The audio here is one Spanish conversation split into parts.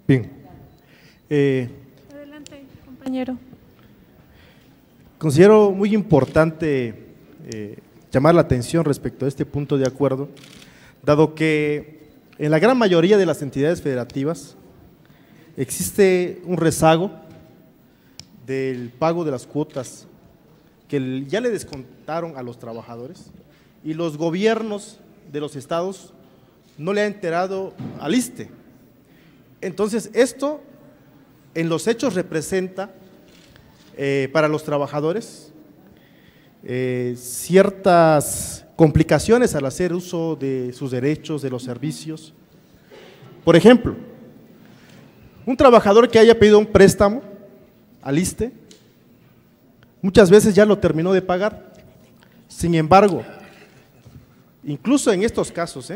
Bien. Adelante, compañero. Considero muy importante llamar la atención respecto a este punto de acuerdo, dado que en la gran mayoría de las entidades federativas existe un rezago del pago de las cuotas que ya le descontaron a los trabajadores y los gobiernos de los estados no le han enterado al ISSSTE. Entonces, esto en los hechos representa para los trabajadores ciertas complicaciones al hacer uso de sus derechos, de los servicios. Por ejemplo, un trabajador que haya pedido un préstamo al ISSSTE, muchas veces ya lo terminó de pagar. Sin embargo, incluso en estos casos,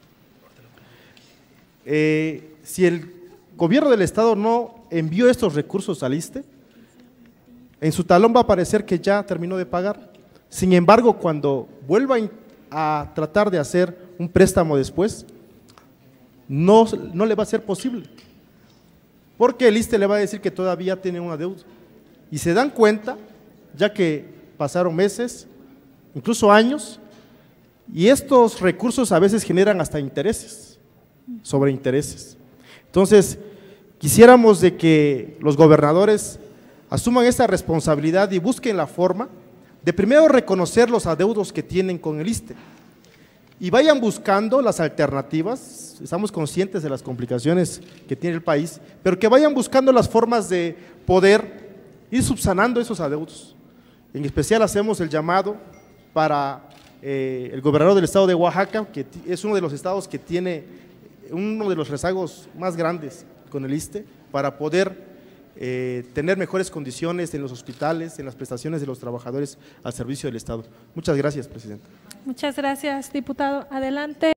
si el gobierno del estado no envió estos recursos al ISSSTE, en su talón va a aparecer que ya terminó de pagar. Sin embargo, cuando vuelva a tratar de hacer un préstamo después, no le va a ser posible, porque el ISSSTE le va a decir que todavía tiene una deuda. Y se dan cuenta, ya que pasaron meses, incluso años, y estos recursos a veces generan hasta intereses, sobre intereses. Entonces, quisiéramos de que los gobernadores asuman esa responsabilidad y busquen la forma de primero reconocer los adeudos que tienen con el ISSSTE y vayan buscando las alternativas. Estamos conscientes de las complicaciones que tiene el país, pero que vayan buscando las formas de poder ir subsanando esos adeudos. En especial hacemos el llamado para el gobernador del estado de Oaxaca, que es uno de los estados que tiene uno de los rezagos más grandes con el ISSSTE, para poder tener mejores condiciones en los hospitales, en las prestaciones de los trabajadores al servicio del Estado. Muchas gracias, presidenta. Muchas gracias, diputado. Adelante.